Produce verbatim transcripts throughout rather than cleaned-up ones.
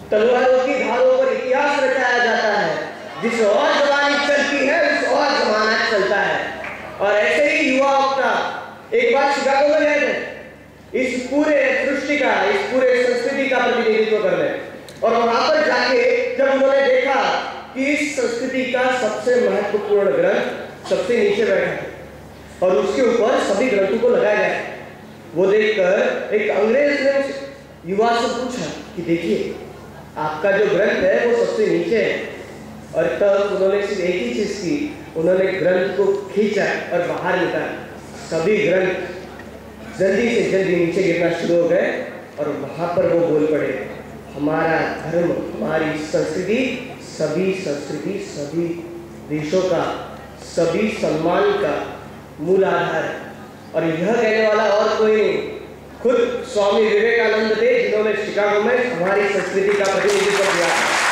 तलवारों की धारों पर इतिहास रचाया जाता है। जिस और जमाने चलती है उस और जमाना चलता है। और ऐसे ही युवा वक्ता एक बार शिकागो में गए थे इस पूरे सृष्टि का, इस पूरे संस्कृति का प्रतिनिधित्व करने। और वहां पर जाके जब उन्होंने देखा कि इस संस्कृति का सबसे महत्वपूर्ण ग्रंथ सबसे नीचे बैठा है और उसके ऊपर सभी ग्रंथों को लगाया गया है, वो देखकर एक अंग्रेज ने युवा से पूछा कि देखिए आपका जो ग्रंथ है वो सबसे नीचे है। और तब उन्होंने सिर्फ एक ही चीज की, उन्होंने ग्रंथ को खींचा और बाहर निकाला। सभी ग्रंथ जल्दी से जल्दी नीचे गिरना शुरू हो गए और वहां पर वो बोल पड़े, हमारा धर्म, हमारी संस्कृति, सभी संस्कृति, सभी देशों का, सभी सम्मान का मूल आधार है। और यह कहने वाला और कोई नहीं, खुद स्वामी विवेकानंद थे, जिन्होंने शिकागो में हमारी संस्कृति का प्रतिनिधित्व किया।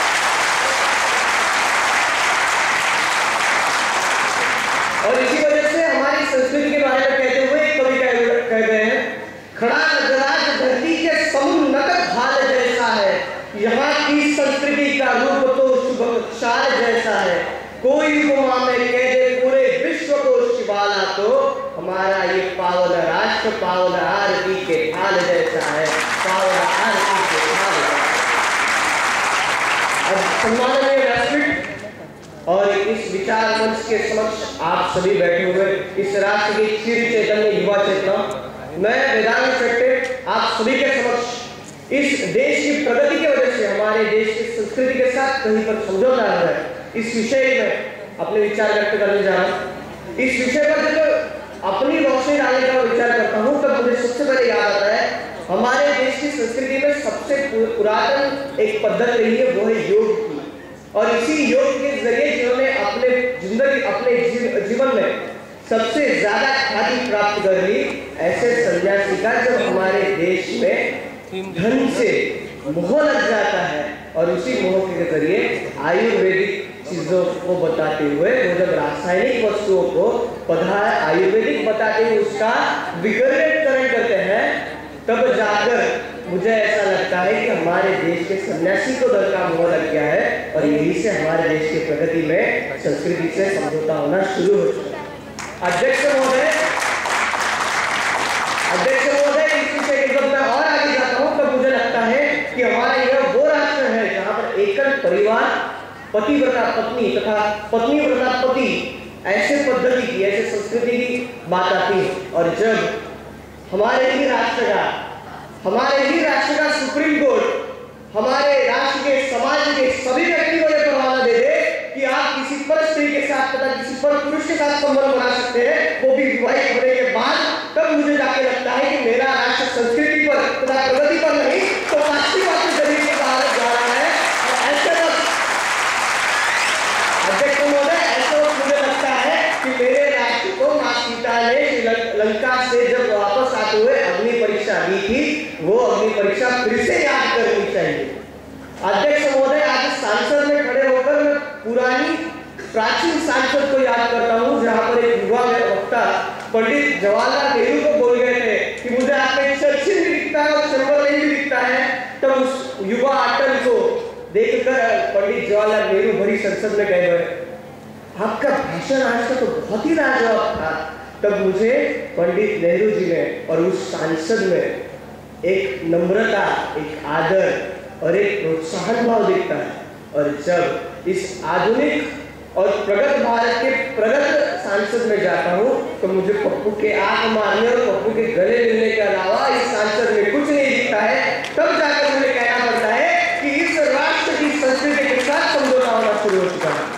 और इसी वजह से हमारी संस्कृति के बारे में कहते हुए एक कवि कह गए हैं, खड़ा नजराज धरती के समुन्नत भाल जैसा है, यहाँ की संस्कृति का रूप तो शुभक्षार जैसा है। कोई उपमा में कह दे पूरे विश्व को शिवाला, तो हमारा ये पावन राष्ट्र पावन आरती के थाल जैसा है, पावन आरती के थाल। अब सम्माननीय व्यासपीठ और इस विचार मंच के समक्ष आप सभी बैठे हुए इस राष्ट्र की चिर चैतन्य युवा चेतना, मैं वेदांत चट्टे आप सभी के समक्ष इस देश की प्रगति की वजह से हमारे देश की संस्कृति के साथ कहीं पर समझौता हो रहा है, इस विषय में अपने विचार व्यक्त करने जा रहा हूँ। इस विषय पर जब अपनी रोशनी डालने का विचार करता हूँ तब मुझे सबसे पहले याद आता है हमारे देश की संस्कृति में सबसे पुरातन एक पद्धति रही है, वो है योग की। और इसी योग के जरिए जिन्होंने अपने जिंदगी अपने जीवन में सबसे ज्यादा ख्याति प्राप्त कर ली, ऐसे सन्यासी का जब हमारे देश में धन से मोह लग जाता है और उसी मोह के जरिए आयुर्वेदिक चीजों को बताते हुए वो जब रासायनिक वस्तुओं को पदार्थ आयुर्वेदिक बताते हुए उसका विकरणीकरण करते हैं, तब जाकर मुझे ऐसा लगता है कि हमारे देश के सन्यासी को धन का मोह लग गया है और यही से हमारे देश की प्रगति में संस्कृति से समझौता होना शुरू हो चुका है। अध्यक्ष महोदय अध्यक्ष महोदय इस विषय के जब मैं और आगे जाता हूँ तब मुझे लगता है कि हमारा यह वो राष्ट्र है जहाँ पर एकल परिवार, पतिव्रता पत्नी तथा पत्नी व्रता पति, ऐसे पद्धति की, ऐसे संस्कृति की बात आती है। और जब हमारे ही राष्ट्र का हमारे ही राष्ट्र का सुप्रीम कोर्ट हमारे राष्ट्र के समाज के सभी व्यक्ति को यह परवाना दे दे कि आप किसी पर स्त्री के साथ तथा किसी पर पुरुष के साथ संबंध बना सकते हैं, वो भी विवाहित होने के बाद, तब मुझे जाके लगता है कि मेरा राष्ट्र संस्कृति पर तथा प्रगति पर नहीं तो पाश्चिमात्य के जरिए से भारत जा रहा है। ऐसे वक्त अध्यक्ष महोदय, ऐसे वक्त मुझे लगता है कि मेरे राष्ट्र को माँ सीता ने लंका से जब वापस आते हुए अग्नि परीक्षा दी थी, वो अग्नि परीक्षा फिर से याद करनी चाहिए। अध्यक्ष महोदय, आज सांसद में खड़े होकर मैं पुरानी प्राचीन सांसद को याद करता हूँ जहाँ पर एक युवा वक्ता पंडित जवाहरलाल नेहरू को बोल गए थे कि मुझे आपके चर्चिल भी दिखता है और चैम्बरलेन भी दिखता है। तब उस युवा अटल को देखकर पंडित जवाहरलाल नेहरू भरी संसद में गए हुए, आपका भाषण आज का तो बहुत ही लाजवाब था। तब मुझे पंडित नेहरू जी ने और उस सांसद में एक नम्रता, एक आदर और एक प्रोत्साहन भाव दिखता है। और जब इस आधुनिक और प्रगत भारत के प्रगत सांसद में जाता हूँ तो मुझे पप्पू के आंख मारने और पप्पू के गले मिलने के अलावा इस सांसद में कुछ नहीं दिखता है। तब जाकर मुझे कहना पड़ता है कि इस राष्ट्र की संस्कृति के साथ समझौता होना शुरू हो चुका है।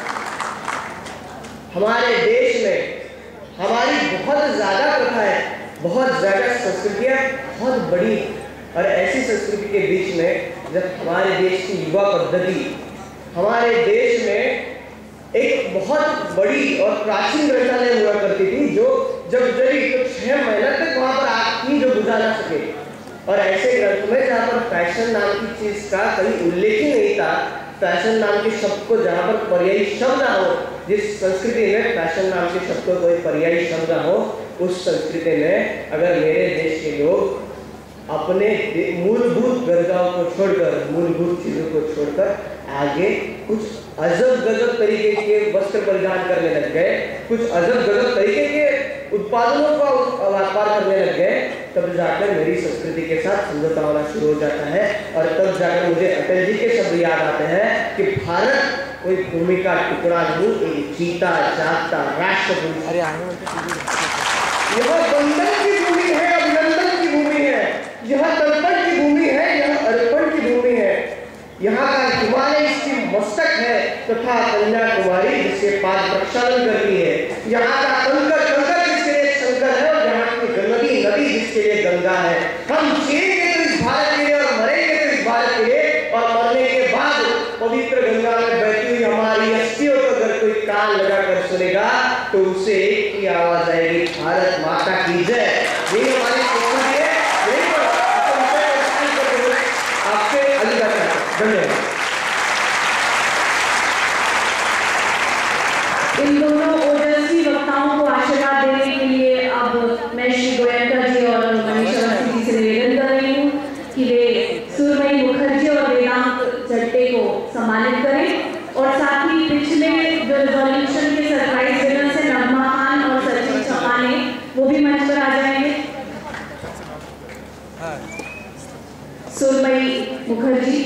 हमारे देश में हमारी बहुत ज्यादा प्रथा है, बहुत ज्यादा संस्कृतियां बहुत बड़ी, और ऐसी संस्कृति के बीच में जब हमारे देश की युवा पद्धति हमारे देश में एक बहुत बड़ी और प्राचीन ग्रंथालय हुआ करती थी, जो जब जरी तो छह महीने तक वहां पर आग थी जो बुझा ना सके। और ऐसे ग्रंथ में जहाँ पर फैशन नाम की चीज का कहीं उल्लेख ही नहीं था, फैशन नाम के शब्द को जहाँ पर पर्यायी शब्द ना हो, जिस संस्कृति में फैशन नाम के शब्द को कोई पर्यायी शब्द ना हो, उस संस्कृति में अगर मेरे देश के लोग अपने मूलभूत गरजाओं को छोड़कर, मूलभूत चीजों को छोड़कर आगे कुछ अजब गजब तरीके के वस्त्र परिधान करने लग गए, कुछ अजब गजब तरीके के उत्पादनों का व्यापार करने लग गए, तब जाकर मेरी संस्कृति के साथ समझौता होना शुरू हो जाता है। और तब जाकर मुझे अटल जी के शब्द याद आते हैं कि भारत कोई भूमि का टुकड़ा नहीं, एक जीता जागता राष्ट्र। अरे यह बंधन की भूमि है, अभिनंदन की भूमि है, यह तर्पण की भूमि है, यह अर्पण की भूमि है। यहाँ का हिमालय इसकी मस्तक है तथा कन्याकुमारी जिसके पास प्रक्षालन करती है। यहाँ का कंकर कंकर जिसके लिए शंकर है और यहाँ की गंदगी नदी जिसके लिए गंगा है। हम जिएंगे तो इस भारत के लिए और मरेंगे तो इस भारत के लिए, और मरने के बाद पवित्र गंगा में बहती हुई हमारी अस्थियों को अगर कोई कान लगा कर सुनेगा तो उसे एक ही आवाज आएगी, भारत माता की जय। यही हमारी संस्कृति है, यही पर आपसे अलविदा करता हूं। धन्यवाद। इन दोनों ओजस्वी वक्ताओं को आशीर्वाद देने के लिए अब मैं श्री गोयनका जी और मनीषा जी से निवेदन कर रही हूँ कि वे सुरमई मुखर्जी और वेदांत जट्टे को सम्मानित करें, और साथ ही पिछले जो रिजोल्यूशन के सरप्राइज विनर्स हैं नगमा खान और सचिन चौहाने वो भी मंच पर आ जाएंगे। सुरमई मुखर्जी,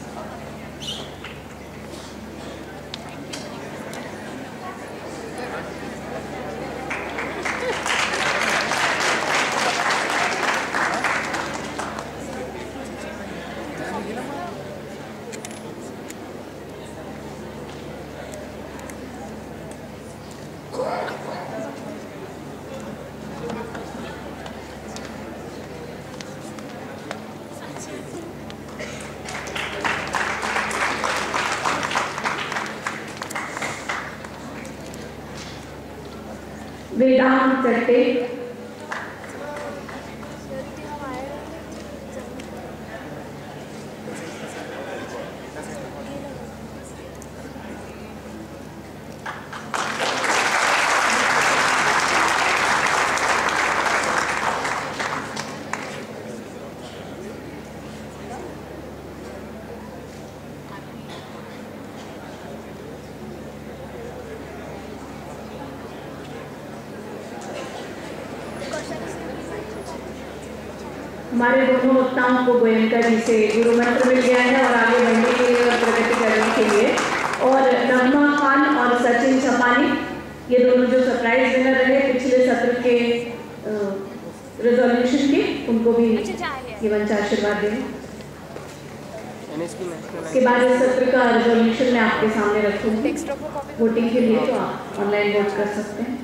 वेदांत जट्टे, हमारे दोनों वक्ताओं को गोयनका जी से गुरु मंत्र मिल गया है और आगे बढ़ने के लिए और प्रगति करने के लिए। और नगमा खान और सचिन चौहाने ये दोनों जो सरप्राइज विनर रहे पिछले सत्र के रिजोल्यूशन के, उनको भी ये मंच आशीर्वाद दें। इसके बाद इस सत्र का रिजोल्यूशन मैं आपके सामने रखूंगी वोटिंग के लिए, तो आप ऑनलाइन वोट कर सकते हैं।